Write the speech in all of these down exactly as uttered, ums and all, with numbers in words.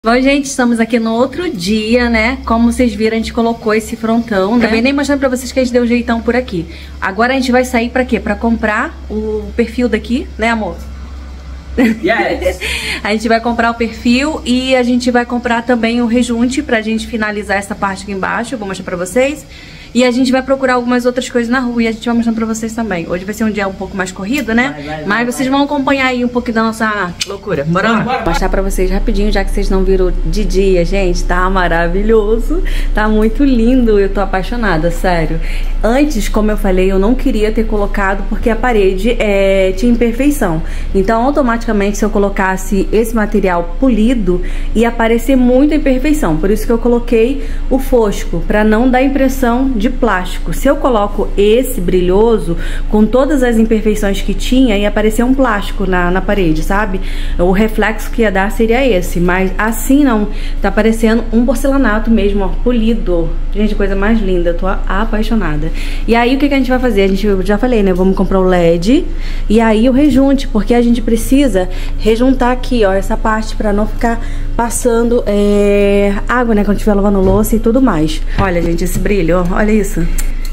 Bom, gente, estamos aqui no outro dia, né? Como vocês viram, a gente colocou esse frontão, né? Também nem mostrando pra vocês que a gente deu um jeitão por aqui. Agora a gente vai sair pra quê? Pra comprar o perfil daqui, né, amor? Yes. A gente vai comprar o perfil e a gente vai comprar também o rejunte pra gente finalizar essa parte aqui embaixo. Eu vou mostrar pra vocês. E a gente vai procurar algumas outras coisas na rua e a gente vai mostrando pra vocês também. Hoje vai ser um dia um pouco mais corrido, né? Vai, vai, vai, Mas vocês vai. vão acompanhar aí um pouquinho da nossa loucura. Bora lá? Bora, bora. Vou mostrar pra vocês rapidinho, já que vocês não viram de dia, gente. Tá maravilhoso. Tá muito lindo. Eu tô apaixonada, sério. Antes, como eu falei, eu não queria ter colocado porque a parede é, tinha imperfeição. Então, automaticamente, se eu colocasse esse material polido, ia aparecer muita imperfeição. Por isso que eu coloquei o fosco, pra não dar impressão de plástico. Se eu coloco esse brilhoso, com todas as imperfeições que tinha, ia aparecer um plástico na, na parede, sabe? O reflexo que ia dar seria esse, mas assim não. Tá parecendo um porcelanato mesmo, ó, polido. Gente, coisa mais linda, eu tô apaixonada. E aí, o que, que a gente vai fazer? A gente, eu já falei, né? Vamos comprar o L E D e aí o rejunte, porque a gente precisa rejuntar aqui, ó, essa parte pra não ficar passando é, água, né? Quando estiver lavando louça e tudo mais. Olha, gente, esse brilho, ó, olha isso.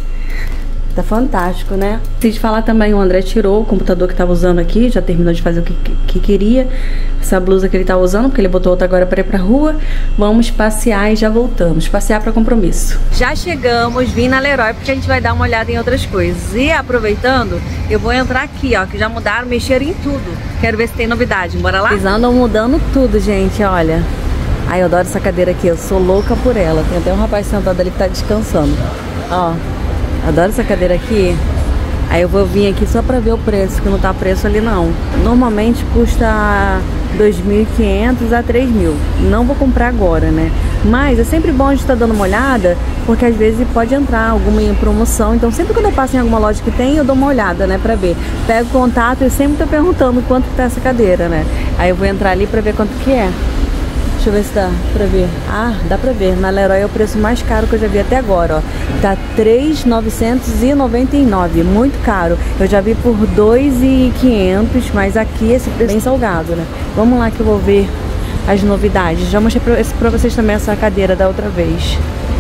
Tá fantástico, né? Preciso falar também, o André tirou o computador que tava usando aqui, já terminou de fazer o que, que, que queria. Essa blusa que ele tá usando, porque ele botou outra agora para ir pra rua. Vamos passear e já voltamos. Passear para compromisso. Já chegamos, vim na Leroy, porque a gente vai dar uma olhada em outras coisas. E aproveitando, eu vou entrar aqui, ó, que já mudaram, mexeram em tudo. Quero ver se tem novidade. Bora lá? Eles andam mudando tudo, gente, olha. Ai, eu adoro essa cadeira aqui, eu sou louca por ela. Tem até um rapaz sentado ali que tá descansando. Ó, adoro essa cadeira aqui. Aí eu vou vir aqui só pra ver o preço, que não tá preço ali não. Normalmente custa dois mil e quinhentos a três mil. Não vou comprar agora, né? Mas é sempre bom a gente estar dando uma olhada, porque às vezes pode entrar alguma em promoção. Então sempre quando eu passo em alguma loja que tem, eu dou uma olhada, né, pra ver. Pego o contato e sempre tô perguntando quanto que tá essa cadeira, né? Aí eu vou entrar ali pra ver quanto que é. Deixa eu ver se dá pra ver. Ah, dá pra ver. Na Leroy é o preço mais caro que eu já vi até agora, ó. Tá três mil novecentos e noventa e nove. Muito caro. Eu já vi por dois mil e quinhentos, mas aqui esse preço é bem salgado, né? Vamos lá que eu vou ver as novidades. Já mostrei pra, pra vocês também essa cadeira da outra vez.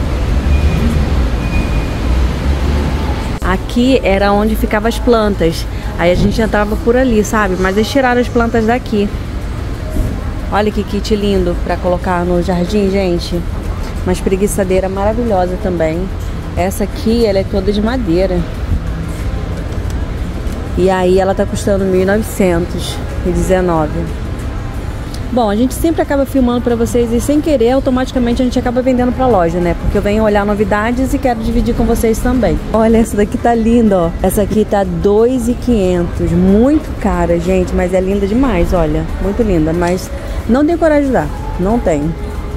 Aqui era onde ficavam as plantas. Aí a gente entrava por ali, sabe? Mas eles tiraram as plantas daqui. Olha que kit lindo pra colocar no jardim, gente. Uma espreguiçadeira maravilhosa também. Essa aqui, ela é toda de madeira. E aí ela tá custando mil novecentos e dezenove. Bom, a gente sempre acaba filmando pra vocês e sem querer, automaticamente a gente acaba vendendo pra loja, né? Porque eu venho olhar novidades e quero dividir com vocês também. Olha, essa daqui tá linda, ó. Essa aqui tá dois mil e quinhentos. Muito cara, gente, mas é linda demais, olha. Muito linda, mas não tenho coragem de dar. Não tenho.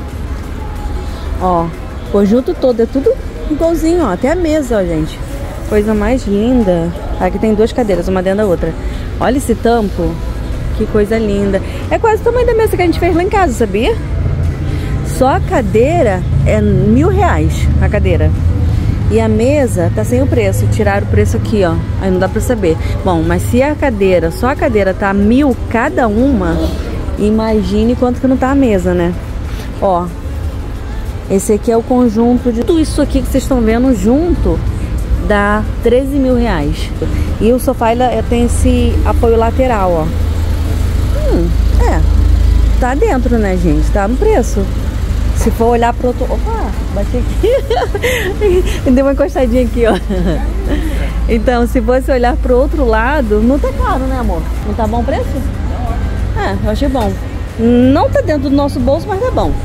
Ó, o conjunto todo é tudo igualzinho, ó. Até a mesa, ó, gente. Coisa mais linda. Aqui tem duas cadeiras, uma dentro da outra. Olha esse tampo. Que coisa linda. É quase o tamanho da mesa que a gente fez lá em casa, sabia? Só a cadeira é mil reais, a cadeira. E a mesa tá sem o preço. Tiraram o preço aqui, ó. Aí não dá pra saber. Bom, mas se a cadeira, só a cadeira tá mil cada uma, imagine quanto que não tá a mesa, né? Ó, esse aqui é o conjunto de tudo isso aqui que vocês estão vendo junto, dá treze mil reais. E o sofá ele tem esse apoio lateral, ó. Hum, é, tá dentro, né, gente? Tá no preço. Se for olhar pro outro... Opa, bati aqui. Deu uma encostadinha aqui, ó. Então, se fosse olhar pro outro lado, não tá caro, né, amor? Não tá bom o preço? É, eu achei bom. Não tá dentro do nosso bolso, mas tá bom.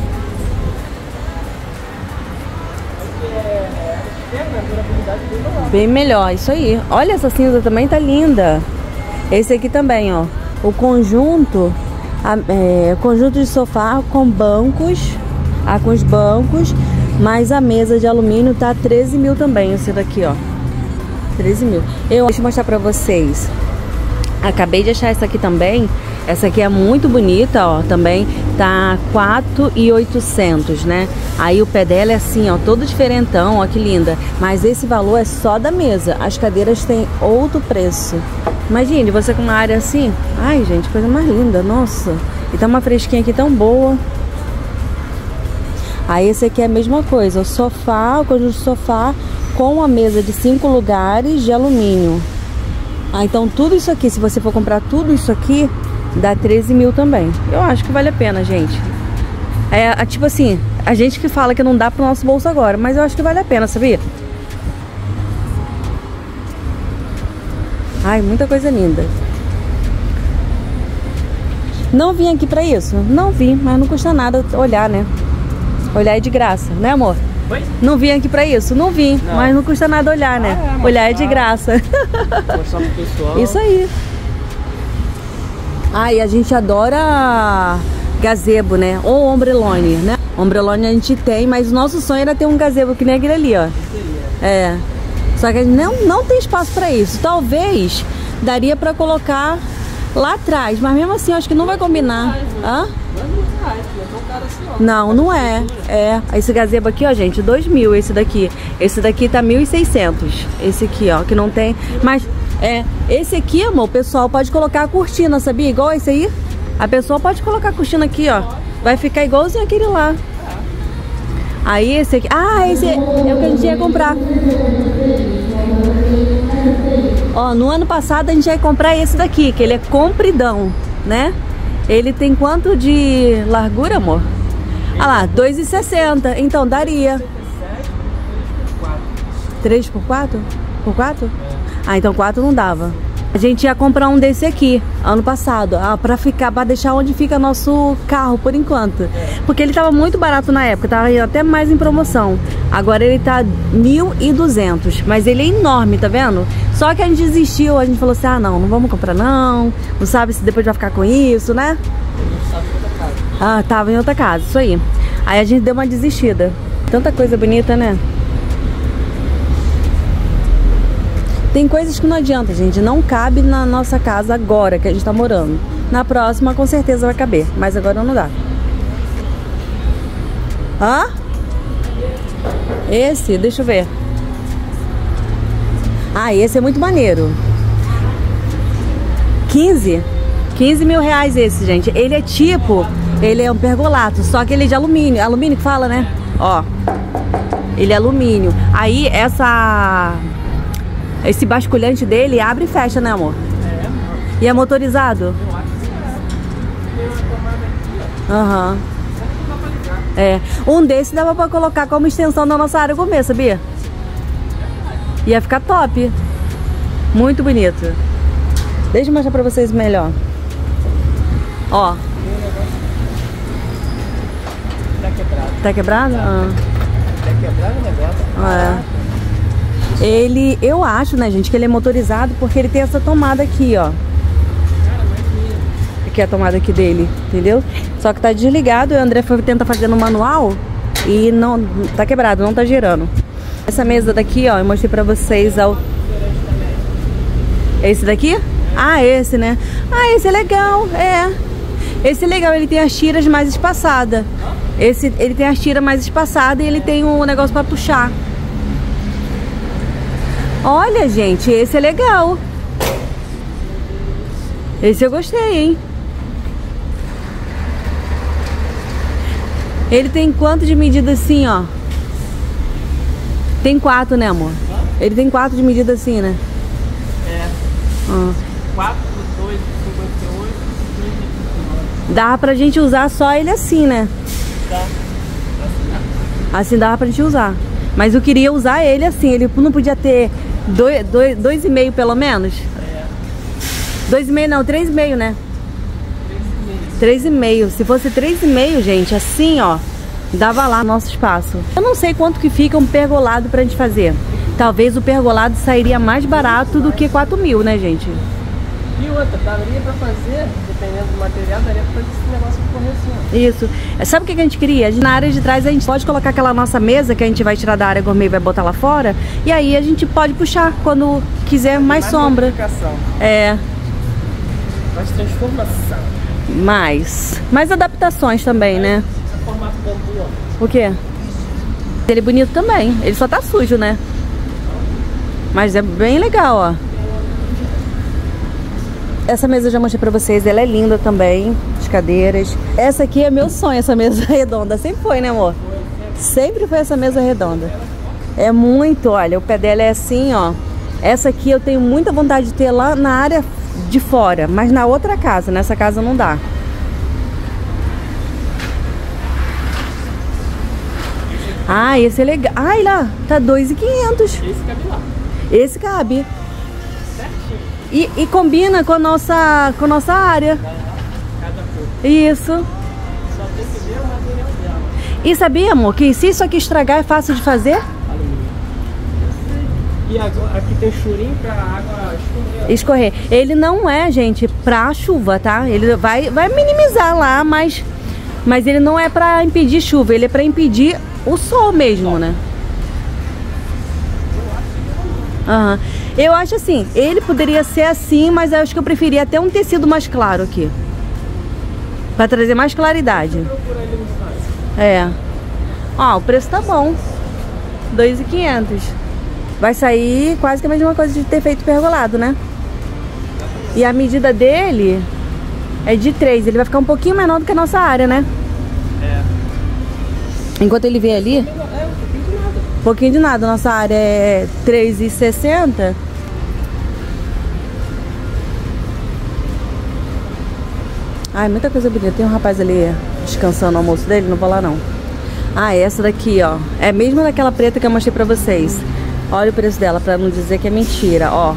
Bem melhor, isso aí. Olha, essa cinza também tá linda. Esse aqui também, ó. O conjunto, a, é, conjunto de sofá com bancos, ah, com os bancos, mais a mesa de alumínio tá treze mil também, esse daqui, ó. treze mil. Eu, deixa eu mostrar pra vocês. Acabei de achar essa aqui também. Essa aqui é muito bonita, ó, também tá quatro mil e oitocentos, né? Aí o pé dela é assim, ó, todo diferentão, ó, que linda. Mas esse valor é só da mesa. As cadeiras têm outro preço. Imagine, você com uma área assim. Ai, gente, coisa mais linda, nossa. E tá uma fresquinha aqui tão boa. Aí esse aqui é a mesma coisa, o sofá, o conjunto de sofá com a mesa de cinco lugares de alumínio. Ah, então tudo isso aqui, se você for comprar tudo isso aqui, dá treze mil também. Eu acho que vale a pena, gente. É, tipo assim, a gente que fala que não dá pro nosso bolso agora, mas eu acho que vale a pena, sabia? Ai, muita coisa linda. Não vim aqui pra isso? Não vim, mas não custa nada olhar, né? Olhar é de graça, né, amor? Oi? Não vim aqui pra isso? Não vim, não. Mas não custa nada olhar, né? Ah, é, olhar é de graça. Mostrar pro pessoal. Isso aí. Ai, a gente adora gazebo, né? Ou ombrelone, né? Ombrelone a gente tem, mas o nosso sonho era ter um gazebo que nem aquele ali, ó. É. Só que a gente não, não tem espaço pra isso. Talvez daria pra colocar lá atrás, mas mesmo assim eu acho que não vai combinar. Hã? Não, não é. É, esse gazebo aqui, ó, gente, dois mil esse daqui. Esse daqui tá mil e seiscentos. Esse aqui, ó, que não tem. Mas, é, esse aqui, amor, o pessoal pode colocar a cortina, sabia? Igual esse aí. A pessoa pode colocar a cortina aqui, ó. Vai ficar igualzinho aquele lá. Aí esse aqui. Ah, esse é o que a gente ia comprar. Ó, no ano passado a gente ia comprar esse daqui, que ele é compridão, né? Ele tem quanto de largura, amor? Ah lá, dois e sessenta. Então daria. três por quatro? Por quatro? Ah, então quatro não dava. A gente ia comprar um desse aqui, ano passado, ah, pra ficar, pra deixar onde fica nosso carro por enquanto. Porque ele tava muito barato na época, tava até mais em promoção. Agora ele tá mil e duzentos, mas ele é enorme, tá vendo? Só que a gente desistiu, a gente falou assim, ah não, não vamos comprar não, não sabe se depois vai ficar com isso, né? Ah, tava em outra casa, isso aí. Aí a gente deu uma desistida. Tanta coisa bonita, né? Tem coisas que não adianta, gente. Não cabe na nossa casa agora que a gente tá morando. Na próxima, com certeza vai caber. Mas agora não dá. Hã? Esse? Deixa eu ver. Ah, esse é muito maneiro. quinze? quinze mil reais esse, gente. Ele é tipo... Ele é um pergolato, só que ele é de alumínio. Alumínio que fala, né? Ó. Ele é alumínio. Aí, essa... Esse basculhante dele abre e fecha, né, amor? É, amor. E é motorizado? Eu acho que aham. Uhum. É. Um desse dava pra colocar como extensão da nossa área gourmet, sabia? Ia ficar top. Muito bonito. Deixa eu mostrar pra vocês melhor. Ó. Tá quebrado. Tá quebrado? Ah. Tá quebrado o negócio. Ah, é. Ele, eu acho, né, gente, que ele é motorizado porque ele tem essa tomada aqui, ó. Aqui é a tomada aqui dele, entendeu? Só que tá desligado, o André foi tentar fazer no manual e não tá quebrado, não tá girando. Essa mesa daqui, ó, eu mostrei pra vocês ao... Esse daqui? Ah, esse, né? Ah, esse é legal, é. Esse é legal, ele tem as tiras mais espaçadas. Esse, ele tem as tiras mais espaçadas e ele tem um negócio pra puxar. Olha, gente, esse é legal. Esse eu gostei, hein? Ele tem quanto de medida assim, ó? Tem quatro, né, amor? Ele tem quatro de medida assim, né? É. Ah. quatro, dois, cinquenta e oito, dois, vinte e nove. Dava pra gente usar só ele assim, né? Dá. Assim dava pra gente usar. Mas eu queria usar ele assim. Ele não podia ter dois, dois, dois e meio pelo menos? É. Dois e meio não, três e meio, né? Três e meio. Se fosse três e meio, gente, assim, ó, dava lá nosso espaço. Eu não sei quanto que fica um pergolado pra gente fazer. Talvez o pergolado sairia mais barato do que quatro mil, né, gente? E outra, daria pra fazer, dependendo do material, daria pra fazer esse negócio de correr assim, ó. Isso. Sabe o que a gente queria? Na área de trás a gente pode colocar aquela nossa mesa que a gente vai tirar da área gourmet e vai botar lá fora. E aí a gente pode puxar quando quiser mais, mais sombra. É. Mais transformação. Mais. Mais adaptações também, né? Formato bambu, ó. O quê? Ele é bonito também. Ele só tá sujo, né? Mas é bem legal, ó. Essa mesa eu já mostrei pra vocês. Ela é linda também. As cadeiras. Essa aqui é meu sonho, essa mesa redonda. Sempre foi, né, amor? Sempre foi essa mesa redonda. É muito, olha, o pé dela é assim, ó. Essa aqui eu tenho muita vontade de ter lá na área de fora, mas na outra casa, nessa casa não dá. Ah, esse é legal. Ai, lá, tá dois mil e quinhentos. Esse cabe lá. Esse cabe. Certinho. E, e combina com a nossa, com a nossa área. Cada cor. Isso. Só tem que ver o material dela. E sabia, amor, que se isso aqui estragar é fácil de fazer? Alumínio. E agora, aqui tem churinho pra água escorrer. Escorrer. Ele não é, gente, pra chuva, tá? Ele vai, vai minimizar lá, mas, mas ele não é pra impedir chuva. Ele é pra impedir o sol mesmo, né? Uhum. Eu acho assim, ele poderia ser assim, mas eu acho que eu preferia até um tecido mais claro aqui. Pra trazer mais claridade. É. Ó, o preço tá bom. dois mil e quinhentos. Vai sair quase que a mesma coisa de ter feito pergolado, né? E a medida dele é de três. Ele vai ficar um pouquinho menor do que a nossa área, né? É. Enquanto ele vem ali... É, um pouquinho de nada. Um pouquinho de nada. Nossa área é três e sessenta. Ai, muita coisa bonita. Tem um rapaz ali descansando no almoço dele. Não vou lá, não. Ah, essa daqui, ó. É a mesma daquela preta que eu mostrei pra vocês. Olha o preço dela, pra não dizer que é mentira, ó.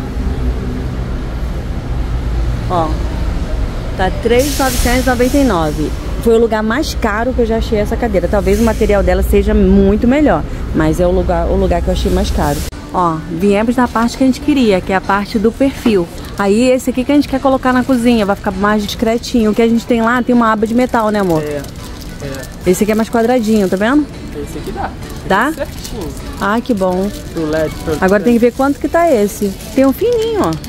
Ó. Tá três mil novecentos e noventa e nove. Foi o lugar mais caro que eu já achei essa cadeira. Talvez o material dela seja muito melhor, mas é o lugar, o lugar que eu achei mais caro. Ó, viemos na parte que a gente queria, que é a parte do perfil. Aí esse aqui que a gente quer colocar na cozinha, vai ficar mais discretinho. O que a gente tem lá tem uma aba de metal, né, amor? É. É. Esse aqui é mais quadradinho, tá vendo? Esse aqui dá. Dá? Certinho. Ah, que bom. Do L E D. Todo Agora tem que ver quanto que tá esse. Tem um fininho, ó.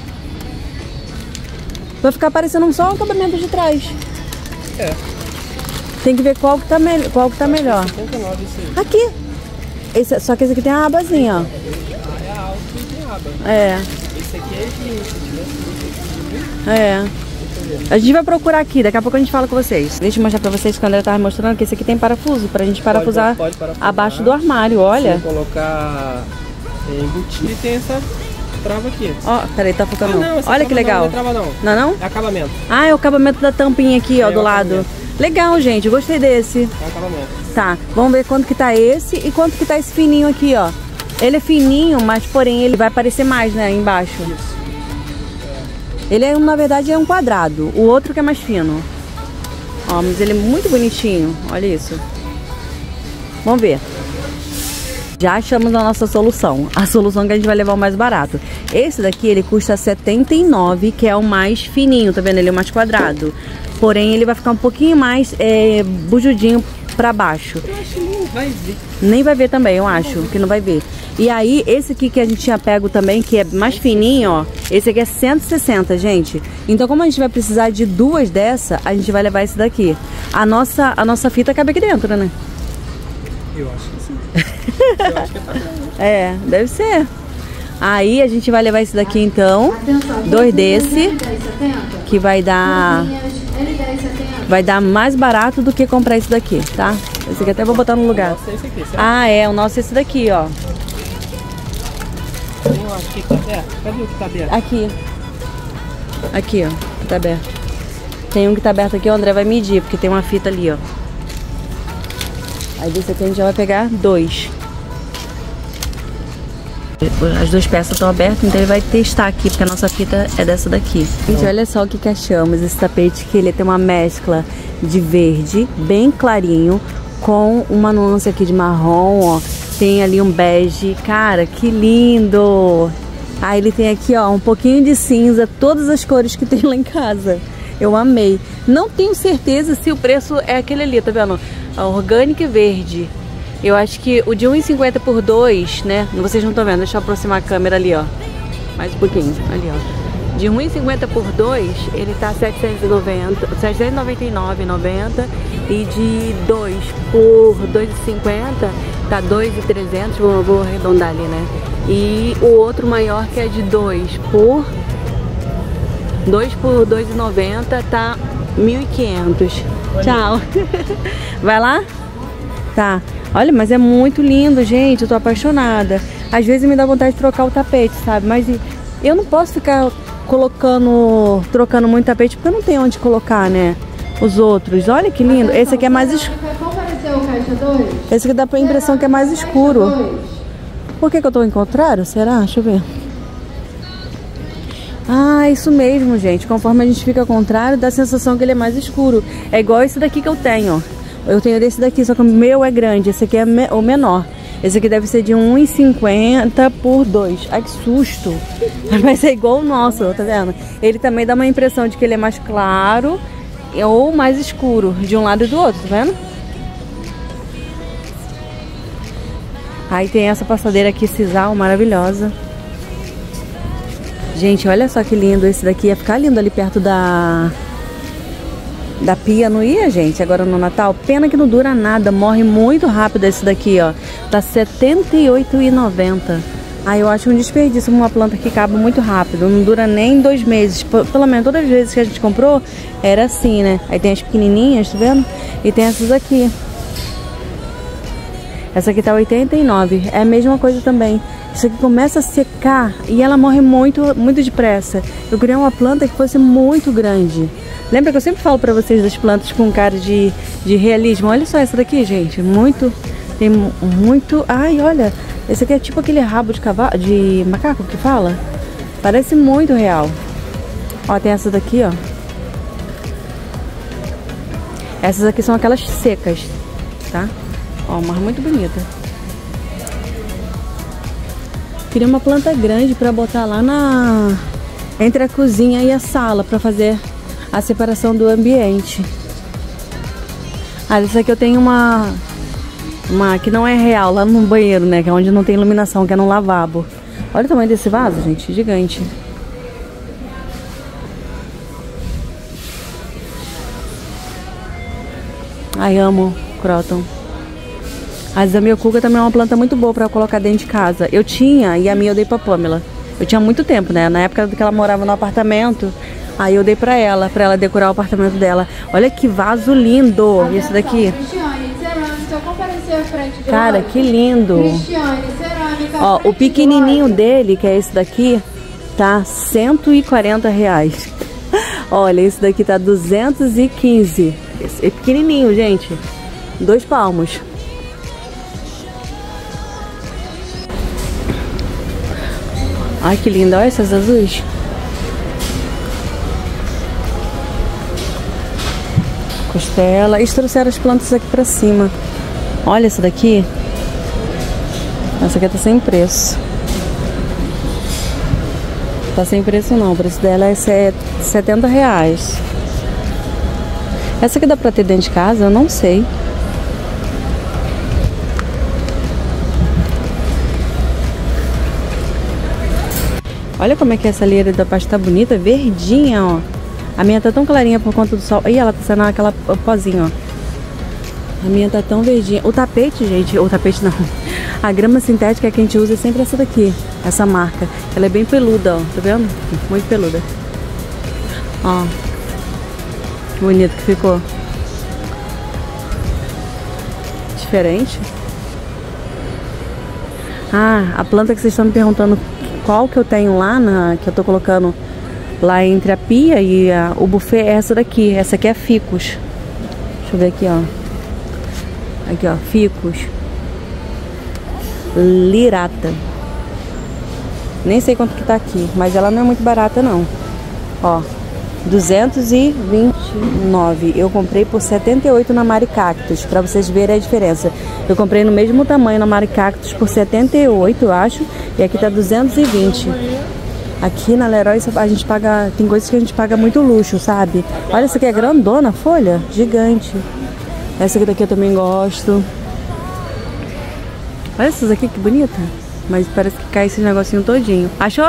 Vai ficar parecendo só o acabamento de trás. É. Tem que ver qual que tá, me qual que tá melhor. setenta e nove esse aí. Aqui. Esse, só que esse aqui tem uma abazinha, ó. Ah, é alto e tem aba. É, Esse aqui é de... é. A gente vai procurar aqui, daqui a pouco a gente fala com vocês. Deixa eu mostrar pra vocês que o André tava mostrando que esse aqui tem parafuso, pra gente parafusar, pode, pode parafusar abaixo do armário, olha. Se colocar é, embutido e tem essa trava aqui. Ó, peraí, tá focando. Ah, não, essa Olha que trava legal. Não, não é trava não. Não, é não? É acabamento. Ah, é o acabamento da tampinha aqui, ó, É do o lado. acabamento. Legal, gente, gostei desse. É acabamento. Tá, vamos ver quanto que tá esse e quanto que tá esse fininho aqui, ó. Ele é fininho, mas porém ele vai aparecer mais, né, embaixo. Isso. Ele é, na verdade, é um quadrado. O outro que é mais fino. Ó, mas ele é muito bonitinho. Olha isso. Vamos ver. Já achamos a nossa solução. A solução que a gente vai levar o mais barato. Esse daqui, ele custa setenta e nove, que é o mais fininho, tá vendo? Ele é o mais quadrado. Porém, ele vai ficar um pouquinho mais é, bujudinho pra baixo. Eu acho que nem vai ver. Nem vai ver também, eu acho, que não vai ver. E aí, esse aqui que a gente tinha pego também, que é mais fininho, ó. Esse aqui é cento e sessenta, gente. Então, como a gente vai precisar de duas dessa, a gente vai levar esse daqui. A nossa, a nossa fita cabe aqui dentro, né? Eu acho que sim. Eu acho que tá bom. É, deve ser. Aí, a gente vai levar esse daqui, então. Dois desse. Que vai dar... Vai dar mais barato do que comprar esse daqui, tá? Esse aqui até vou botar no lugar. Nossa, esse aqui, certo? Ah, é. O nosso é esse daqui, ó. Tem um aqui que tá aberto. Cadê o que tá aberto? Aqui. Aqui, ó. Que tá aberto. Tem um que tá aberto aqui, o André vai medir, porque tem uma fita ali, ó. Aí desse aqui a gente já vai pegar dois. As duas peças estão abertas, então ele vai testar aqui, porque a nossa fita é dessa daqui. Gente, olha só o que, que achamos. Esse tapete que ele tem uma mescla de verde, bem clarinho, com uma nuance aqui de marrom, ó. Tem ali um bege. Cara, que lindo! Ah, ele tem aqui, ó, um pouquinho de cinza, todas as cores que tem lá em casa. Eu amei. Não tenho certeza se o preço é aquele ali, tá vendo? A orgânica verde. Eu acho que o de um e cinquenta por dois, né? Vocês não estão vendo, deixa eu aproximar a câmera ali, ó. Mais um pouquinho, ali, ó. De um e cinquenta por dois, ele tá setecentos e noventa, setecentos e noventa e nove reais e noventa centavos. E de dois por dois e cinquenta, tá dois mil e trezentos, vou, vou arredondar ali, né? E o outro maior, que é de dois por dois por dois e noventa, tá mil e quinhentos. Tchau. Vai lá? Tá. Olha, mas é muito lindo, gente. Eu tô apaixonada. Às vezes me dá vontade de trocar o tapete, sabe? Mas eu não posso ficar colocando, trocando muito tapete, porque eu não tenho onde colocar, né? Os outros. Olha que lindo. Esse aqui é mais escuro. Esse aqui dá a impressão que é mais escuro. Por que que eu tô em contrário? Será? Deixa eu ver. Ah, isso mesmo, gente. Conforme a gente fica ao contrário, dá a sensação que ele é mais escuro. É igual esse daqui que eu tenho, ó. Eu tenho desse daqui, só que o meu é grande. Esse aqui é me o menor. Esse aqui deve ser de um e cinquenta por dois. Ai, que susto. Mas é igual o nosso, tá vendo? Ele também dá uma impressão de que ele é mais claro ou mais escuro, de um lado e do outro, tá vendo? Aí tem essa passadeira aqui, sisal, maravilhosa. Gente, olha só que lindo. Esse daqui ia ficar lindo ali perto da... da pia, não ia, gente, agora no Natal? Pena que não dura nada, morre muito rápido esse daqui, ó. Tá setenta e oito reais e noventa centavos. Ah, eu acho um desperdício uma planta que acaba muito rápido. Não dura nem dois meses. Pelo menos todas as vezes que a gente comprou, era assim, né? Aí tem as pequenininhas, tá vendo? E tem essas aqui. Essa aqui tá oitenta e nove reais. É a mesma coisa também. Isso aqui começa a secar e ela morre muito, muito depressa. Eu queria uma planta que fosse muito grande. Lembra que eu sempre falo pra vocês das plantas com cara de, de realismo? Olha só essa daqui, gente. Muito... Tem muito... Ai, olha. Esse aqui é tipo aquele rabo de cavalo... De macaco que fala. Parece muito real. Ó, tem essa daqui, ó. Essas aqui são aquelas secas, tá? Ó, mas muito bonita. Queria uma planta grande pra botar lá na... Entre a cozinha e a sala, pra fazer a separação do ambiente. Ah, essa aqui eu tenho uma... Uma que não é real, lá no banheiro, né? Que é onde não tem iluminação, que é no lavabo. Olha o tamanho desse vaso, gente. Gigante. Ai, amo Croton. A Zamioculca também é uma planta muito boa pra colocar dentro de casa. Eu tinha, e a minha eu dei pra Pamela. Eu tinha muito tempo, né? Na época que ela morava no apartamento, aí eu dei pra ela, pra ela decorar o apartamento dela. Olha que vaso lindo esse daqui. Cara, que lindo. Ó, o pequenininho dele, que é esse daqui, tá cento e quarenta reais. Olha, esse daqui tá duzentos e quinze. Esse é pequenininho, gente. Dois palmos. Ai, que lindo. Olha essas azuis. Costela. Eles trouxeram as plantas aqui pra cima. Olha essa daqui. Essa aqui tá sem preço. Tá sem preço não. O preço dela é setenta reais. Essa aqui dá pra ter dentro de casa? Eu não sei. Olha como é que essa lira da pasta tá bonita. Verdinha, ó. A minha tá tão clarinha por conta do sol. Ih, ela tá sendo aquela pozinha, ó. A minha tá tão verdinha. O tapete, gente, o tapete não. A grama sintética que a gente usa é sempre essa daqui. Essa marca. Ela é bem peluda, ó. Tá vendo? Muito peluda. Ó. Que bonito que ficou. Diferente. Ah, a planta que vocês estão me perguntando qual que eu tenho lá, na, que eu tô colocando lá entre a pia e a, o buffet, é essa daqui. Essa aqui é ficus. Deixa eu ver aqui, ó. Aqui, ó, ficus lirata. Nem sei quanto que tá aqui, mas ela não é muito barata não. Ó, duzentos e vinte e nove. Eu comprei por setenta e oito na Mari Cactus, pra vocês verem a diferença. Eu comprei no mesmo tamanho na Mari Cactus por setenta e oito, eu acho, e aqui tá duzentos e vinte. Aqui na Leroy a gente paga, tem coisas que a gente paga muito luxo, sabe? Olha, essa aqui é grandona, folha, gigante. Essa aqui daqui eu também gosto. Olha essas aqui, que bonita. Mas parece que cai esse negocinho todinho. Achou?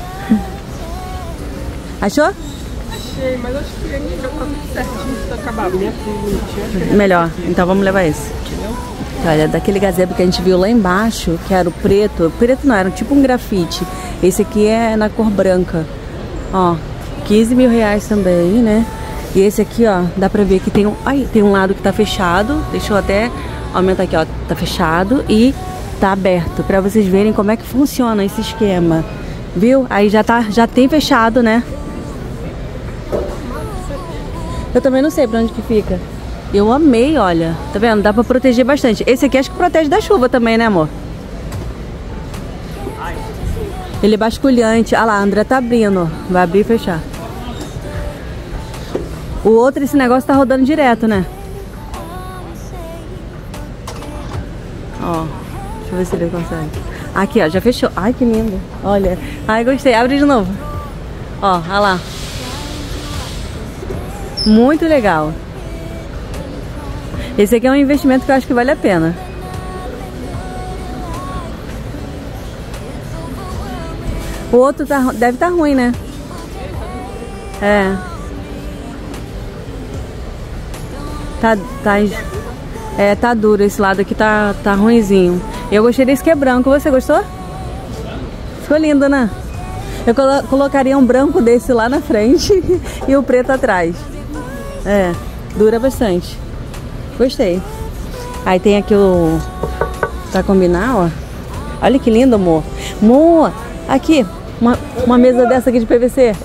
Achou? Achei, mas acho que ainda já tá tudo certinho do acabamento. Bonitinho. Melhor, então vamos levar esse. Olha, daquele gazebo que a gente viu lá embaixo, que era o preto. Preto não, era tipo um grafite. Esse aqui é na cor branca. Ó, quinze mil reais também, né? E esse aqui, ó, dá pra ver que tem um... Ai, tem um lado que tá fechado. Deixa eu até aumenta aqui, ó, tá fechado e tá aberto, pra vocês verem como é que funciona esse esquema, viu? Aí já tá, já tem fechado, né? Eu também não sei pra onde que fica. Eu amei, olha, tá vendo? Dá pra proteger bastante. Esse aqui acho que protege da chuva também, né, amor? Ele é basculhante. Ah lá, a André tá abrindo. Vai abrir e fechar. O outro, esse negócio tá rodando direto, né? Ó, deixa eu ver se ele consegue. Aqui, ó, já fechou. Ai, que lindo. Olha. Ai, gostei. Abre de novo. Ó, olha lá. Muito legal. Esse aqui é um investimento que eu acho que vale a pena. O outro tá, deve estar tá ruim, né? É. Tá, tá, é, tá duro. Esse lado aqui tá, tá ruinzinho. Eu gostei desse que é branco. Você gostou? Ficou lindo, né? Eu colo colocaria um branco desse lá na frente e o preto atrás. É, dura bastante. Gostei. Aí tem aqui o... Pra combinar, ó. Olha que lindo, amor. Amor, aqui. Uma, uma mesa dessa aqui de P V C.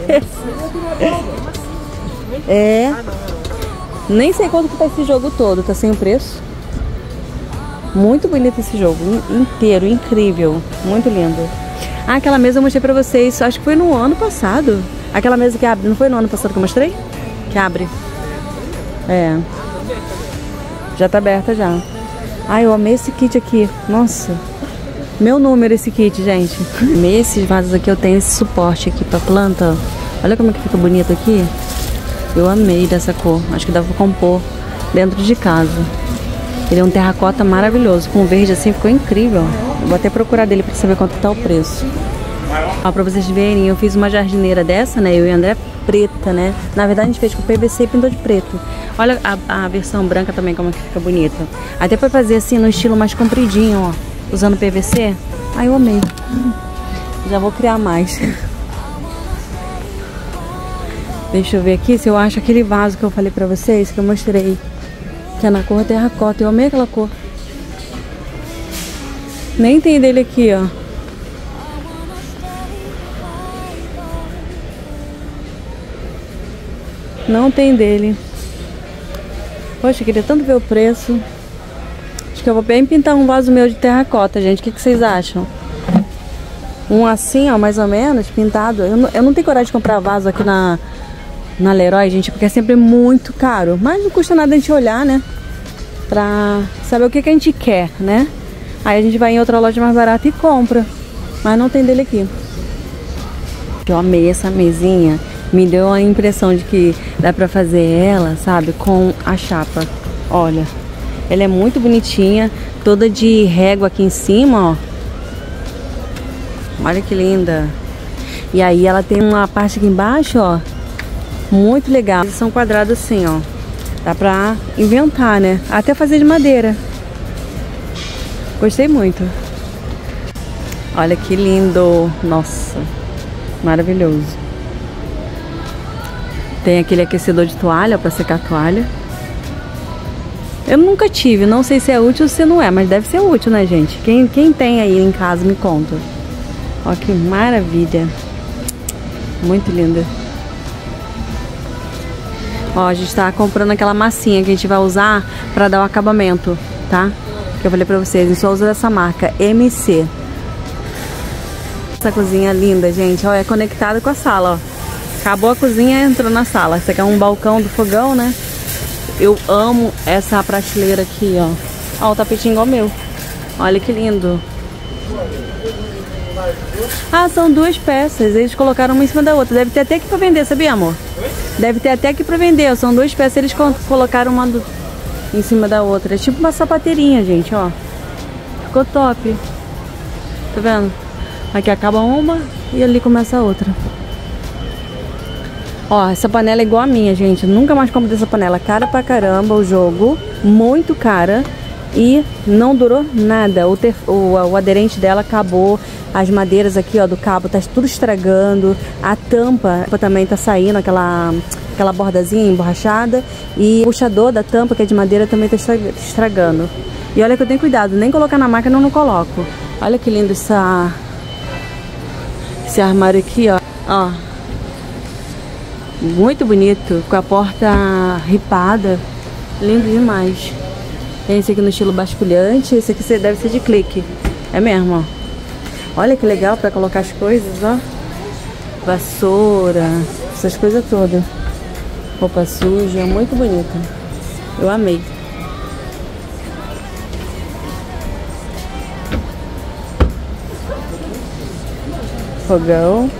É. Nem sei quanto que tá esse jogo todo. Tá sem o preço. Muito bonito esse jogo. Inteiro, incrível. Muito lindo. Ah, aquela mesa eu mostrei pra vocês. Acho que foi no ano passado. Aquela mesa que abre. Não foi no ano passado que eu mostrei? Que abre. É. Já tá aberta já. Ai, eu amei esse kit aqui. Nossa. Meu número esse kit, gente. Amei esses vasos aqui. Eu tenho esse suporte aqui pra planta. Olha como é que fica bonito aqui. Eu amei dessa cor. Acho que dá pra compor dentro de casa. Ele é um terracota maravilhoso. Com verde assim ficou incrível. Eu vou até procurar dele pra saber quanto tá o preço. Ó, pra vocês verem, eu fiz uma jardineira dessa, né? Eu e a André, preta, né? Na verdade a gente fez com P V C e pintou de preto. Olha a, a versão branca também, como é que fica bonita. Até pra fazer assim, no estilo mais compridinho, ó. Usando P V C. Ai, eu amei. Já vou criar mais. Deixa eu ver aqui se eu acho aquele vaso que eu falei pra vocês, que eu mostrei. Que é na cor terracota. Eu amei aquela cor. Nem tem dele aqui, ó. Não tem dele. Poxa, queria tanto ver o preço. Acho que eu vou bem pintar um vaso meu de terracota, gente. O que, que vocês acham? Um assim, ó, mais ou menos, pintado. Eu não, eu não tenho coragem de comprar vaso aqui na, na Leroy, gente, porque é sempre muito caro. Mas não custa nada a gente olhar, né? Pra saber o que, que a gente quer, né? Aí a gente vai em outra loja mais barata e compra. Mas não tem dele aqui. Eu amei essa mesinha. Me deu a impressão de que dá pra fazer ela, sabe, com a chapa. Olha, ela é muito bonitinha, toda de régua aqui em cima, ó. Olha que linda. E aí ela tem uma parte aqui embaixo, ó, muito legal. Eles são quadrados assim, ó. Dá pra inventar, né? Até fazer de madeira. Gostei muito. Olha que lindo. Nossa, maravilhoso. Tem aquele aquecedor de toalha para secar a toalha. Eu nunca tive, não sei se é útil ou se não é, mas deve ser útil, né, gente? Quem, quem tem aí em casa me conta. Ó, que maravilha. Muito linda. Ó, a gente tá comprando aquela massinha que a gente vai usar para dar o acabamento, tá? Que eu falei pra vocês, a gente só usa dessa marca, M C. Essa cozinha linda, gente. Ó, é conectada com a sala, ó. Acabou a cozinha, entrou na sala. Esse aqui é um balcão do fogão, né? Eu amo essa prateleira aqui, ó. Ó, o tapetinho igual o meu. Olha que lindo. Ah, são duas peças. Eles colocaram uma em cima da outra. Deve ter até aqui pra vender, sabia, amor? Deve ter até aqui pra vender. São duas peças. Eles colocaram uma do... em cima da outra. É tipo uma sapateirinha, gente, ó. Ficou top. Tá vendo? Aqui acaba uma e ali começa a outra. Ó, essa panela é igual a minha, gente. Eu nunca mais compro dessa panela. Cara pra caramba o jogo. Muito cara. E não durou nada. O, ter, o, o aderente dela acabou. As madeiras aqui, ó, do cabo, tá tudo estragando. A tampa também tá saindo, aquela aquela bordazinha emborrachada. E o puxador da tampa, que é de madeira, também tá estragando. E olha que eu tenho cuidado, nem colocar na máquina eu não coloco. Olha que lindo essa... esse armário aqui, ó. Ó. Muito bonito, com a porta ripada. Lindo demais. Tem esse aqui no estilo basculhante. Esse aqui deve ser de clique. É mesmo, ó. Olha que legal pra colocar as coisas, ó. Vassoura, essas coisas todas. Roupa suja, muito bonita. Eu amei. Fogão.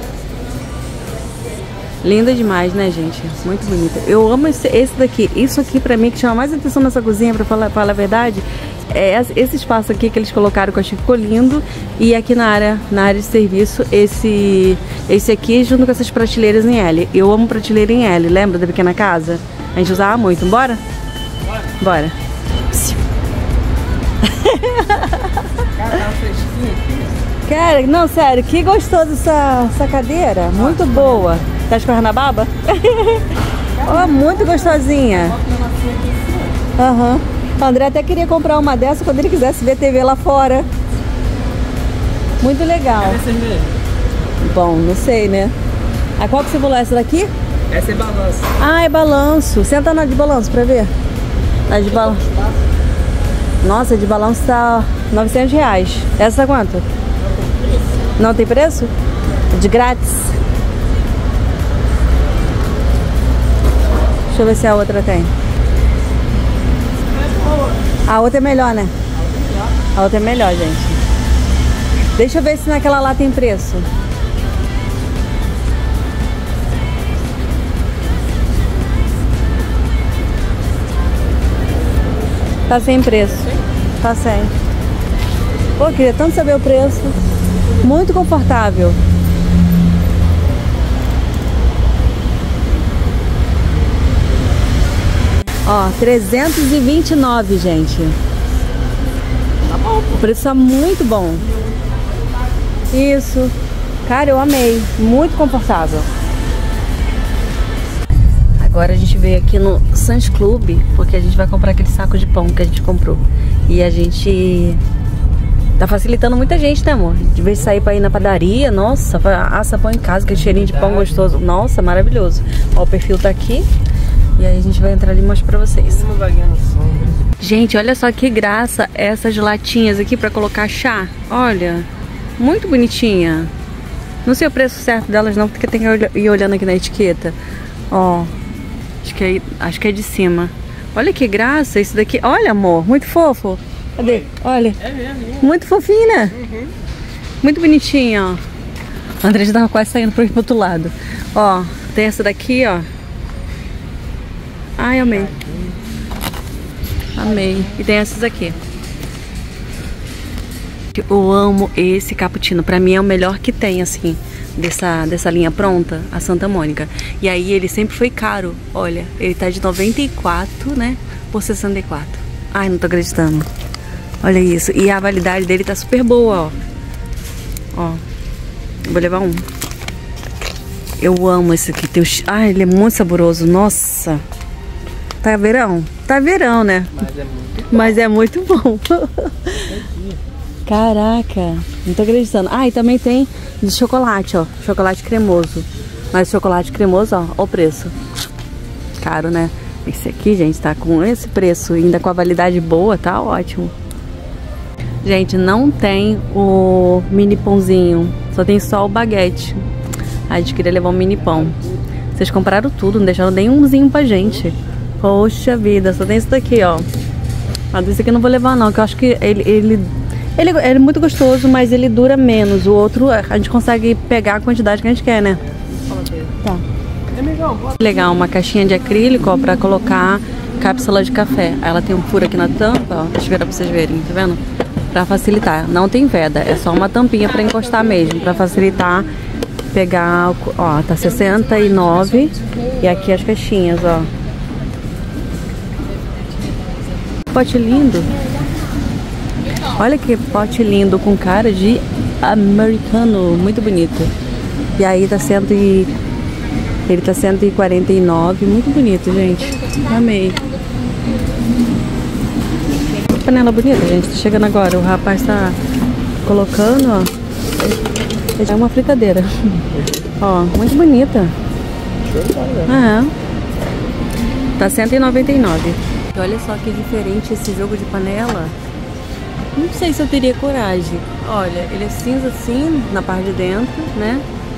Linda demais, né, gente? Muito bonita. Eu amo esse, esse daqui. Isso aqui, pra mim, que chama mais atenção nessa cozinha, pra falar, falar a verdade, é esse espaço aqui que eles colocaram, que eu achei que ficou lindo. E aqui na área, na área de serviço, esse, esse aqui junto com essas prateleiras em L. Eu amo prateleira em L, lembra da pequena casa? A gente usava muito. Bora? Bora. Bora. Cara, não, sério, que gostoso essa, essa cadeira. Muito boa. Tá escorrendo a baba? Oh, muito gostosinha. Aham. Uhum. O André até queria comprar uma dessa quando ele quisesse ver T V lá fora. Muito legal. Bom, não sei, né? A qual que você falou? Essa daqui? Essa é balanço. Ah, é balanço. Senta na de balanço pra ver. Na de balanço. Nossa, de balanço tá novecentos reais. Essa quanto? Não tem preço? De grátis. Deixa eu ver se a outra tem. A outra é melhor, né? A outra é melhor, gente. Deixa eu ver se naquela lá tem preço. Tá sem preço. Tá sem. Pô, queria tanto saber o preço. Muito confortável. Ó, trezentos e vinte e nove, gente. Tá bom, pô. O preço tá muito bom. Isso. Cara, eu amei. Muito confortável. Agora a gente veio aqui no Sam's Club, porque a gente vai comprar aquele saco de pão que a gente comprou. E a gente... tá facilitando muita gente, né, amor? De vez de sair pra ir na padaria, nossa, assa pão em casa, aquele cheirinho de pão gostoso. Nossa, maravilhoso. Ó, o perfil tá aqui. E aí a gente vai entrar ali e mostrar pra vocês. Gente, olha só que graça essas latinhas aqui pra colocar chá. Olha, muito bonitinha. Não sei o preço certo delas não, porque tem que ir olhando aqui na etiqueta. Ó, acho que é, acho que é de cima. Olha que graça isso daqui. Olha, amor, muito fofo. Cadê? Olha. É mesmo. Muito fofinho, né? Uhum. Muito bonitinho, ó. O André já tava quase saindo pro outro lado. Ó, tem essa daqui, ó. Ai, amei. Amei. E tem essas aqui. Eu amo esse cappuccino. Pra mim é o melhor que tem, assim, dessa, dessa linha pronta, a Santa Mônica. E aí ele sempre foi caro. Olha, ele tá de noventa e quatro, né? Por sessenta e quatro. Ai, não tô acreditando. Olha isso. E a validade dele tá super boa, ó. Ó. Vou levar um. Eu amo esse aqui. Tem o... Ai, ele é muito saboroso. Nossa. Tá verão? Tá verão, né? Mas é muito bom. Mas é muito bom. Caraca. Não tô acreditando. Ah, e também tem de chocolate, ó. Chocolate cremoso. Mas chocolate cremoso, ó. Ó o preço. Caro, né? Esse aqui, gente, tá com esse preço. Ainda com a validade boa, tá ótimo. Gente, não tem o mini pãozinho. Só tem só o baguete. A gente queria levar um mini pão. Vocês compraram tudo, não deixaram nenhumzinho pra gente. Poxa vida, só tem isso daqui, ó. Mas esse aqui eu não vou levar não, que eu acho que ele, ele, ele, ele é muito gostoso, mas ele dura menos. O outro, a gente consegue pegar a quantidade que a gente quer, né? Tá. Legal, uma caixinha de acrílico, ó, pra colocar cápsula de café. Aí ela tem um furo aqui na tampa, ó. Deixa eu virar pra vocês verem, tá vendo? Pra facilitar. Não tem veda, é só uma tampinha pra encostar mesmo, pra facilitar pegar, ó, tá sessenta e nove. E aqui as caixinhas, ó. Pote lindo. Olha que pote lindo com cara de americano. Muito bonito. E aí tá cento e Ele tá cento e quarenta e nove, muito bonito, gente. Amei. Panela bonita, gente. Tá chegando agora. O rapaz tá colocando, ó. É uma fritadeira. Ó, muito bonita. Ah, tá cento e noventa e nove. Olha só que diferente esse jogo de panela. Não sei se eu teria coragem. Olha, ele é cinza assim, na parte de dentro, né?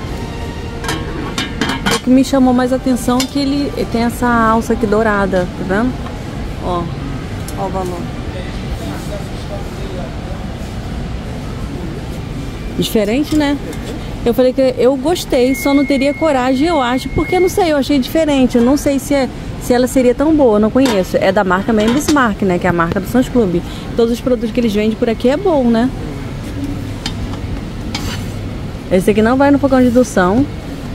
O que me chamou mais atenção é que ele, ele tem essa alça aqui dourada, tá vendo? Ó, ó o valor. Diferente, né? Eu falei que eu gostei, só não teria coragem, eu acho, porque não sei, eu achei diferente. Eu não sei se, é, se ela seria tão boa, eu não conheço. É da marca mesmo Bismarck, né? Que é a marca do Sam's Club. Todos os produtos que eles vendem por aqui é bom, né? Esse aqui não vai no fogão de indução.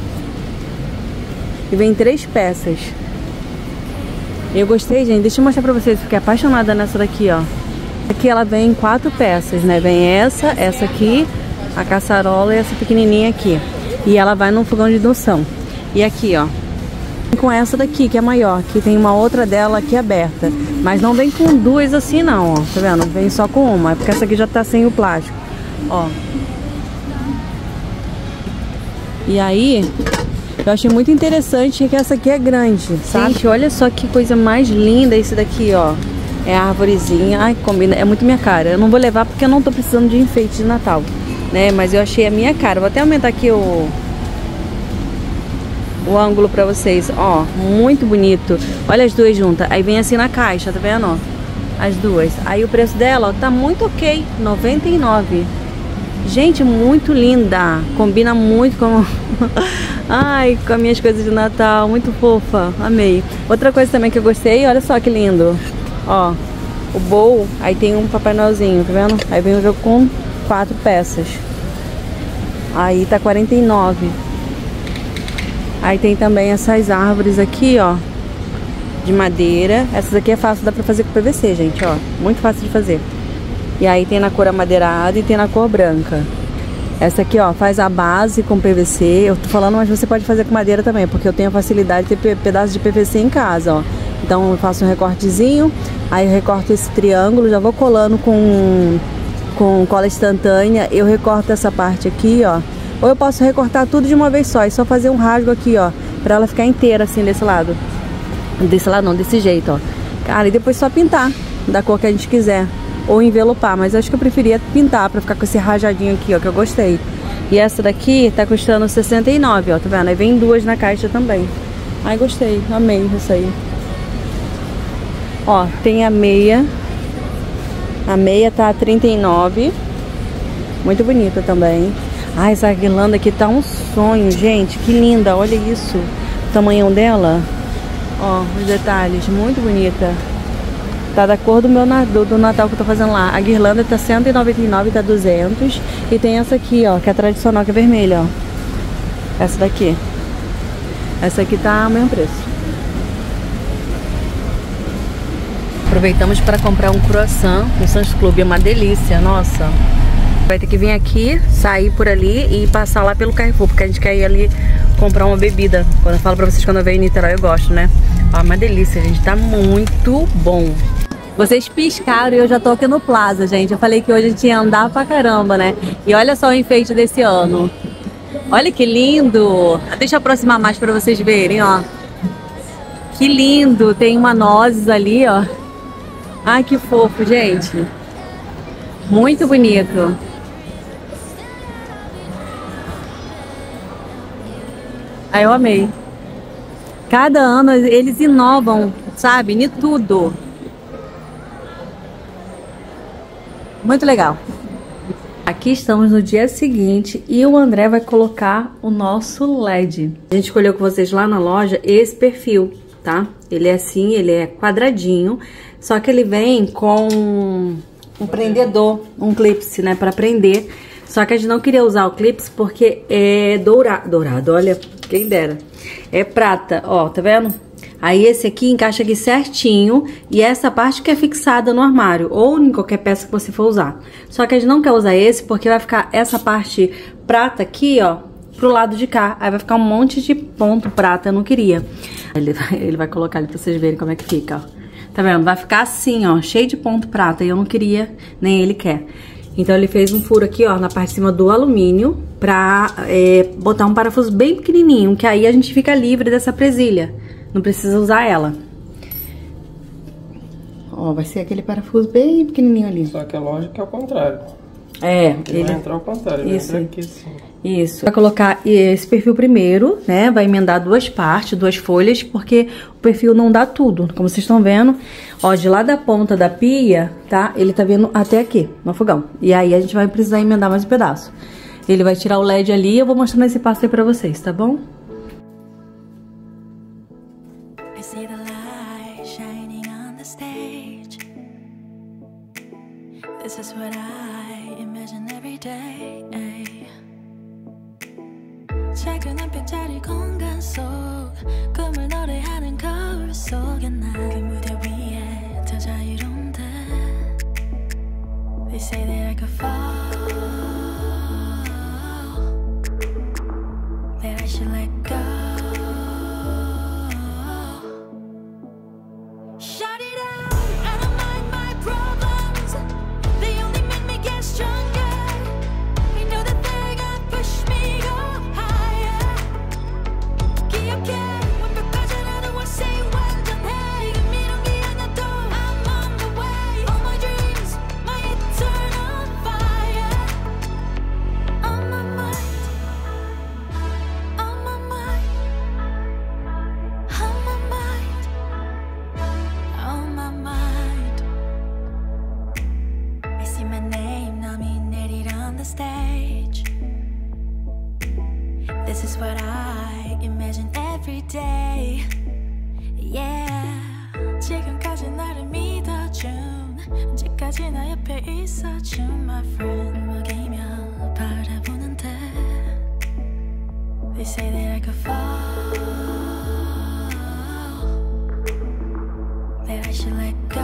E vem três peças. Eu gostei, gente. Deixa eu mostrar pra vocês. Fiquei apaixonada nessa daqui, ó. Aqui ela vem em quatro peças, né? Vem essa, essa aqui, a caçarola e essa pequenininha aqui. E ela vai no fogão de indução. E aqui, ó, com essa daqui, que é maior. Que tem uma outra dela aqui aberta. Mas não vem com duas assim, não, ó. Tá vendo? Vem só com uma. É porque essa aqui já tá sem o plástico. Ó. E aí, eu achei muito interessante que essa aqui é grande, sabe? Gente, olha só que coisa mais linda esse daqui, ó. É a arvorezinha. Ai, combina. É muito minha cara. Eu não vou levar porque eu não tô precisando de enfeite de Natal, né? Mas eu achei a minha cara. Vou até aumentar aqui o... o ângulo pra vocês. Ó, muito bonito. Olha as duas juntas. Aí vem assim na caixa, tá vendo, ó? As duas. Aí o preço dela, ó, tá muito ok. noventa e nove. Gente, muito linda. Combina muito com... Ai, com as minhas coisas de Natal. Muito fofa. Amei. Outra coisa também que eu gostei, olha só que lindo. Ó, o bowl, aí tem um Papai Noelzinho, tá vendo? Aí vem com quatro peças. Aí tá quarenta e nove. Aí tem também essas árvores aqui, ó, de madeira. Essas aqui é fácil, dá pra fazer com P V C, gente, ó. Muito fácil de fazer. E aí tem na cor amadeirada e tem na cor branca. Essa aqui, ó, faz a base com P V C. Eu tô falando, mas você pode fazer com madeira também, porque eu tenho a facilidade de ter pedaços de P V C em casa, ó. Então eu faço um recortezinho, aí eu recorto esse triângulo, já vou colando com, com cola instantânea. Eu recorto essa parte aqui, ó. Ou eu posso recortar tudo de uma vez só, e só fazer um rasgo aqui, ó, pra ela ficar inteira assim desse lado. Desse lado não, desse jeito, ó. Cara, e depois só pintar da cor que a gente quiser. Ou envelopar, mas acho que eu preferia pintar pra ficar com esse rajadinho aqui, ó, que eu gostei. E essa daqui tá custando sessenta e nove, ó, tá vendo? Aí vem duas na caixa também. Ai, gostei, amei isso aí. Ó, tem a meia. A meia tá a trinta e nove. Muito bonita também. Ai, essa guirlanda aqui tá um sonho, gente. Que linda, olha isso. O tamanhão dela. Ó, os detalhes, muito bonita. Tá da cor do meu do, do Natal que eu tô fazendo lá. A guirlanda tá cento e noventa e nove, tá duzentos. E tem essa aqui, ó, que é tradicional, que é vermelha, ó. Essa daqui. Essa aqui tá o mesmo preço. Aproveitamos para comprar um croissant no Sam's Club, é uma delícia, nossa. Vai ter que vir aqui, sair por ali e passar lá pelo Carrefour, porque a gente quer ir ali comprar uma bebida. Quando eu falo pra vocês, quando eu venho em Niterói, eu gosto, né? Ó, uma delícia, gente, tá muito bom. Vocês piscaram e eu já tô aqui no Plaza, gente. Eu falei que hoje a gente ia andar pra caramba, né? E olha só o enfeite desse ano. Olha que lindo! Deixa eu aproximar mais pra vocês verem, ó. Que lindo! Tem uma nozes ali, ó. Ai, que fofo, gente. Muito bonito. Ai, eu amei. Cada ano eles inovam, sabe? Em tudo. Muito legal. Aqui estamos no dia seguinte e o André vai colocar o nosso L E D. A gente escolheu com vocês lá na loja esse perfil, tá? Ele é assim, ele é quadradinho, só que ele vem com um prendedor, um clipe, né, para prender. Só que a gente não queria usar o clipe porque é dourado, dourado, olha, quem dera. É prata, ó, tá vendo? Aí esse aqui encaixa aqui certinho e essa parte que é fixada no armário ou em qualquer peça que você for usar. Só que a gente não quer usar esse porque vai ficar essa parte prata aqui, ó, pro lado de cá. Aí vai ficar um monte de ponto prata, eu não queria. Ele vai, ele vai colocar ali pra vocês verem como é que fica, ó. Tá vendo? Vai ficar assim, ó, cheio de ponto prata. E eu não queria, nem ele quer. Então ele fez um furo aqui, ó, na parte de cima do alumínio pra é, botar um parafuso bem pequenininho, que aí a gente fica livre dessa presilha. Não precisa usar ela. Ó, vai ser aquele parafuso bem pequenininho ali. Só que a lógica é o contrário. É, ele, ele vai entrar ao contrário. Isso. Vai aqui, assim. Isso. Vai colocar esse perfil primeiro, né? Vai emendar duas partes, duas folhas, porque o perfil não dá tudo. Como vocês estão vendo, ó, de lá da ponta da pia, tá? Ele tá vindo até aqui, no fogão. E aí a gente vai precisar emendar mais um pedaço. Ele vai tirar o L E D ali e eu vou mostrando esse passo aí pra vocês, tá bom? This is what I imagine every day. 작은 한 뼘짜리 공간 속 꿈을 노래하는 거울 속에 나 그 무대 위에 더 자유로운데 They say that I could fall, that I should let go. Shut it out, I don't mind my problems. They only make me get stronger. I know that they're gonna push me go higher. 기억해, 완벽하잖아도 I say 완전해. 그 미련이 하나도 I'm on the way. All my dreams, my eternal fire. On my mind, on my mind, on my mind, on my mind. I see my name nominated on the stage. This is what I imagine every day. Yeah. 지금까지 나를 믿어준, 언제까지 나 옆에 있어준 my friend. 먹이며 바라보는데 They say that I could fall, that I should let go.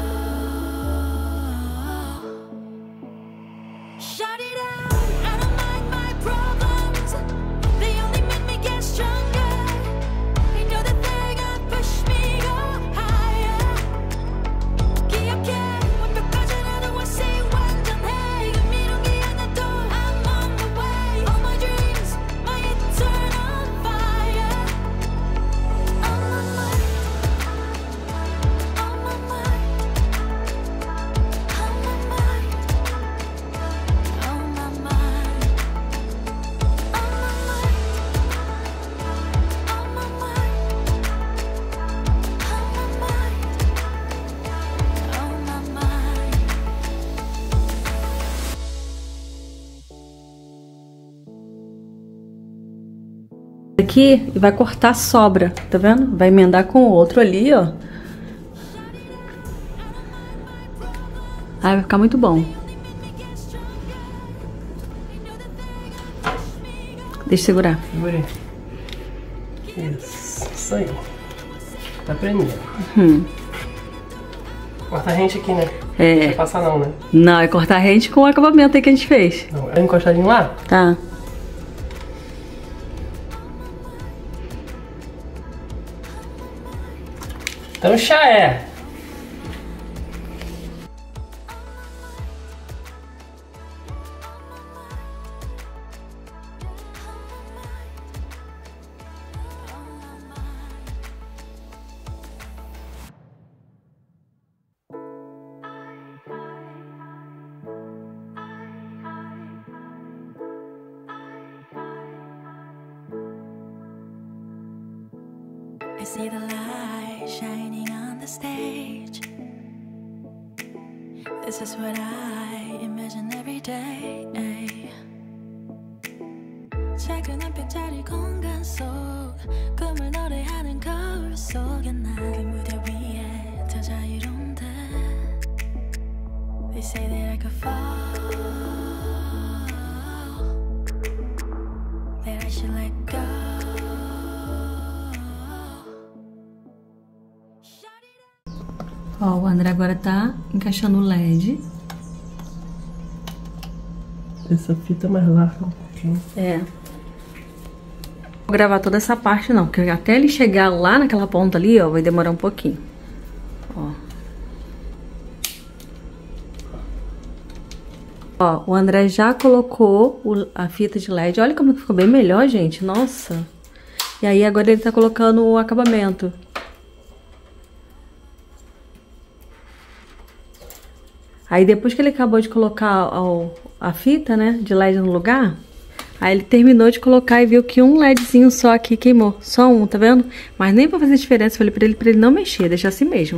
Shut it out, I don't mind my problems. They only make me get stronger. I know that they're gonna push me go higher. 기억해, 완벽하잖아도 I say 완전해. 그 미련이 하나도 I'm on the way. All my dreams, my eternal fire. On my mind, on my mind, on my mind, on my mind, on my mind, on my mind, on my mind, on my mind. Aqui e vai cortar a sobra, tá vendo? Vai emendar com o outro ali, ó. Aí vai ficar muito bom. Deixa eu segurar. Segurei. Isso, isso aí. Tá prendendo. Hum. Corta a rente aqui, né? É. Não vai passar não, né? Não, é cortar a rente com o acabamento aí que a gente fez. Não, é encostadinho lá? Tá. Então já é. I see the light shining on the stage. This is what I imagine every day. 작은 한 뼘짜리 공간 속 꿈을 노래하는 거울 속에 나 그 무대 위에 더 자유로운데 They say that I could fall, that I should let go. Ó, o André agora tá encaixando o L E D. Essa fita é mais larga um pouquinho. É. Vou gravar toda essa parte não, porque até ele chegar lá naquela ponta ali, ó, vai demorar um pouquinho. Ó. Ó, o André já colocou o, a fita de L E D. Olha como ficou bem melhor, gente. Nossa. E aí agora ele tá colocando o acabamento. Aí depois que ele acabou de colocar a, a fita, né, de L E D no lugar, aí ele terminou de colocar e viu que um LEDzinho só aqui queimou. Só um, tá vendo? Mas nem pra fazer diferença, eu falei pra ele, pra ele não mexer, deixar assim mesmo.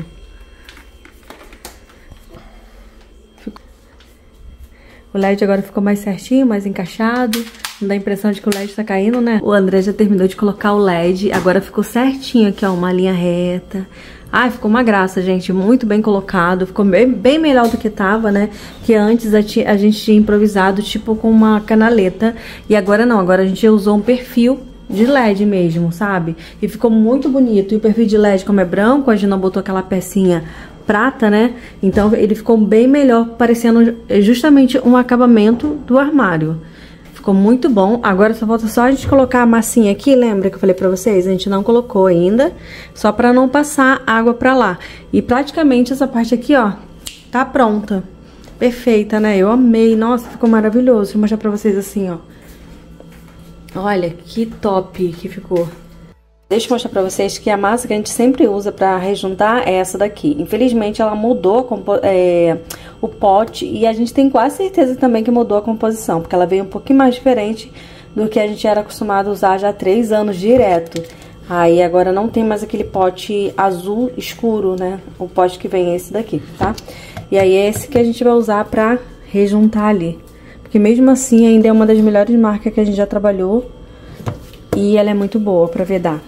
O L E D agora ficou mais certinho, mais encaixado. Não dá a impressão de que o L E D tá caindo, né? O André já terminou de colocar o L E D. Agora ficou certinho aqui, ó, uma linha reta. Ai, ficou uma graça, gente. Muito bem colocado. Ficou bem, bem melhor do que tava, né? Que antes a, a gente tinha improvisado, tipo, com uma canaleta. E agora não. Agora a gente usou um perfil de L E D mesmo, sabe? E ficou muito bonito. E o perfil de L E D, como é branco, a gente não botou aquela pecinha prata, né? Então ele ficou bem melhor, parecendo justamente um acabamento do armário. Ficou muito bom. Agora só falta só a gente colocar a massinha aqui, lembra que eu falei pra vocês? A gente não colocou ainda, só pra não passar água pra lá. E praticamente essa parte aqui, ó, tá pronta. Perfeita, né? Eu amei. Nossa, ficou maravilhoso. Vou mostrar pra vocês assim, ó. Olha, que top que ficou. Deixa eu mostrar pra vocês que a massa que a gente sempre usa pra rejuntar é essa daqui. Infelizmente, ela mudou é, o pote e a gente tem quase certeza também que mudou a composição, porque ela veio um pouquinho mais diferente do que a gente era acostumado a usar já há três anos direto. Aí agora não tem mais aquele pote azul escuro, né? O pote que vem é esse daqui, tá? E aí é esse que a gente vai usar pra rejuntar ali. Porque mesmo assim ainda é uma das melhores marcas que a gente já trabalhou. E ela é muito boa pra vedar.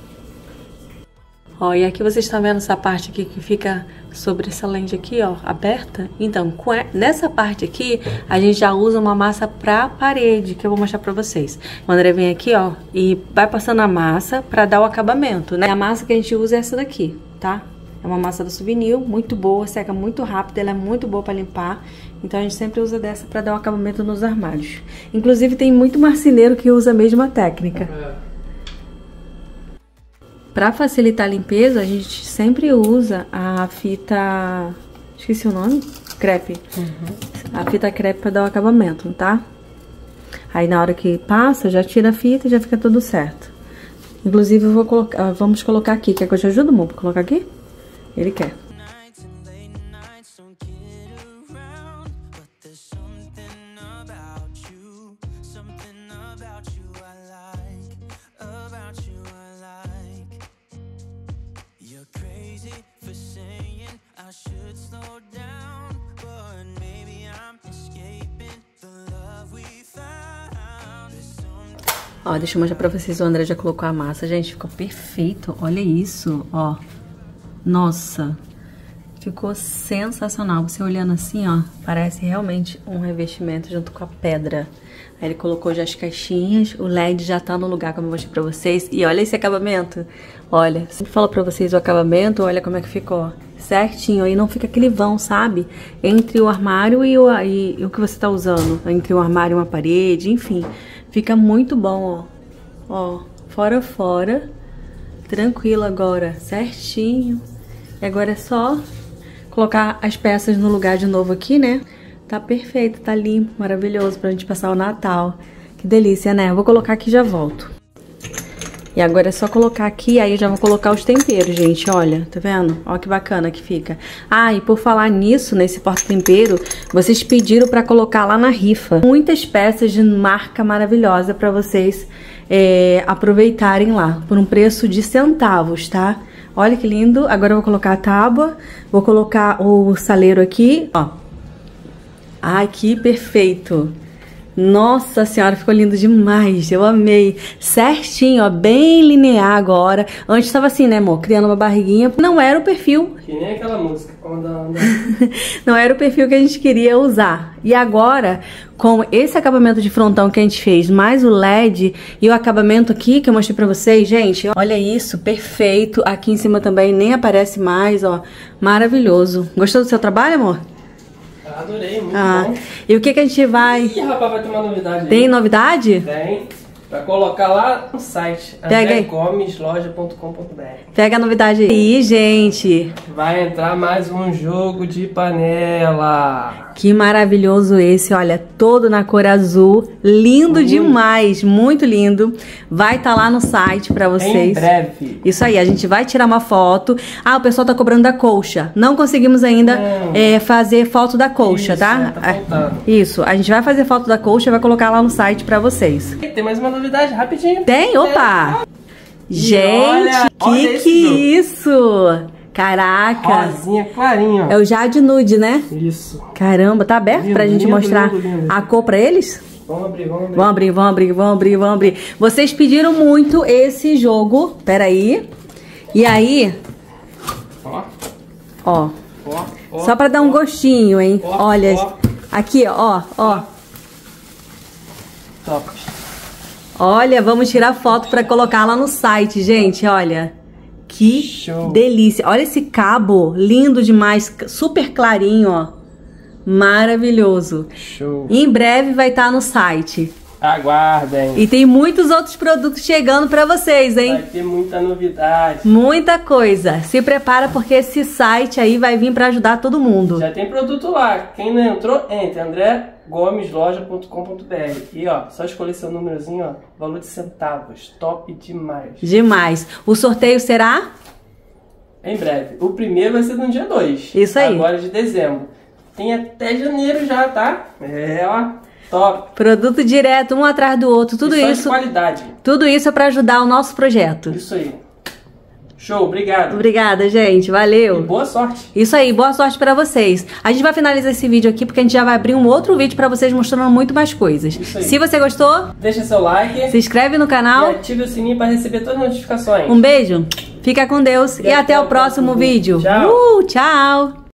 Ó, e aqui vocês estão vendo essa parte aqui que fica sobre essa lente aqui, ó, aberta? Então, com a, nessa parte aqui, a gente já usa uma massa pra parede, que eu vou mostrar pra vocês. O André vem aqui, ó, e vai passando a massa pra dar o acabamento, né? A massa que a gente usa é essa daqui, tá? É uma massa da Souvenir, muito boa, seca muito rápido, ela é muito boa pra limpar. Então, a gente sempre usa dessa pra dar um acabamento nos armários. Inclusive, tem muito marceneiro que usa a mesma técnica. É. Para facilitar a limpeza, a gente sempre usa a fita... Esqueci o nome? Crepe. Uhum. A fita crepe para dar o acabamento, tá? Aí na hora que passa, já tira a fita e já fica tudo certo. Inclusive, eu vou colocar, vamos colocar aqui. Quer que eu te ajude, amor? Pra colocar aqui? Ele quer. Ó, deixa eu mostrar pra vocês, o André já colocou a massa. Gente, ficou perfeito, olha isso, ó. Nossa, ficou sensacional. Você olhando assim, ó, parece realmente um revestimento junto com a pedra. Aí ele colocou já as caixinhas, o L E D já tá no lugar, como eu mostrei pra vocês. E olha esse acabamento, olha, sempre falo pra vocês o acabamento, olha como é que ficou. Certinho, aí não fica aquele vão, sabe? Entre o armário e o, e, e o que você tá usando. Entre o armário e uma parede, enfim. Fica muito bom, ó. Ó, fora fora. Tranquilo agora, certinho. E agora é só colocar as peças no lugar de novo aqui, né? Tá perfeito, tá limpo, maravilhoso pra gente passar o Natal. Que delícia, né? Eu vou colocar aqui e já volto. E agora é só colocar aqui, aí eu já vou colocar os temperos, gente, olha, tá vendo? Olha que bacana que fica. Ah, e por falar nisso, nesse porta-tempero, vocês pediram pra colocar lá na rifa. Muitas peças de marca maravilhosa pra vocês é, aproveitarem lá, por um preço de centavos, tá? Olha que lindo. Agora eu vou colocar a tábua, vou colocar o saleiro aqui, ó. Ai, que perfeito! Nossa senhora, ficou lindo demais, eu amei. Certinho, ó, bem linear agora. Antes tava assim, né, amor, criando uma barriguinha. Não era o perfil. Que nem aquela música. Onda, onda. Não era o perfil que a gente queria usar. E agora, com esse acabamento de frontão que a gente fez, mais o L E D e o acabamento aqui que eu mostrei pra vocês, gente, olha isso, perfeito. Aqui em cima também nem aparece mais, ó, maravilhoso. Gostou do seu trabalho, amor? Adorei, muito ah. bom. E o que que a gente vai... Ih, rapaz, vai ter uma novidade aí. Tem novidade? Tem. Vai colocar lá no site Pega aí. andré gomes loja ponto com ponto br. Pega a novidade aí, gente. Vai entrar mais um jogo de panela. Que maravilhoso esse, olha, todo na cor azul, lindo Muito. demais, muito lindo. Vai estar lá no site pra vocês. Em breve. Isso aí, a gente vai tirar uma foto. Ah, o pessoal tá cobrando da colcha. Não conseguimos ainda Não. é, fazer foto da colcha, Isso, tá? tá faltando. Isso, a gente vai fazer foto da colcha e vai colocar lá no site pra vocês. Tem mais uma novidade, rapidinho. Tem? Opa! E Gente, olha, que olha esse que jogo. isso? Caraca! Rosinha clarinho. É o Jade Nude, né? Isso. Caramba, tá aberto Lindo, pra gente lindo, mostrar lindo, lindo. a cor pra eles? Vamos abrir, vamos abrir. Vamos abrir, vamos abrir, vamos abrir, vamos abrir. Vocês pediram muito esse jogo. Peraí. E aí, Ó, ó. ó, ó. Só pra dar um gostinho, hein? Ó, Olha, ó. aqui, ó, ó. Top. Olha, vamos tirar foto pra colocar lá no site, gente, olha. Que Show. delícia. Olha esse cabo, lindo demais, super clarinho, ó. Maravilhoso. Show. Em breve vai estar no site. Aguardem. E tem muitos outros produtos chegando pra vocês, hein? Vai ter muita novidade. Muita coisa. Se prepara porque esse site aí vai vir pra ajudar todo mundo. Já tem produto lá. Quem não entrou, entre andré gomes loja ponto com ponto br. E ó, só escolher seu númerozinho, ó. Valor de centavos. Top demais. Demais. O sorteio será? Em breve. O primeiro vai ser no dia dois. Isso aí. Agora de dezembro. Tem até janeiro já, tá? É, ó. Top. Produto direto, um atrás do outro. Tudo E só de isso, qualidade. tudo isso é pra ajudar o nosso projeto. Isso aí. Show, obrigado. Obrigada, gente. E Valeu. boa sorte. Isso aí, boa sorte pra vocês. A gente vai finalizar esse vídeo aqui porque a gente já vai abrir um outro vídeo pra vocês mostrando muito mais coisas. Isso aí. Se você gostou, Deixa seu like. se inscreve no E canal. ative o sininho para receber todas as notificações. Um beijo, fica com Deus e, até, o próximo vídeo. Tchau. Uh, tchau!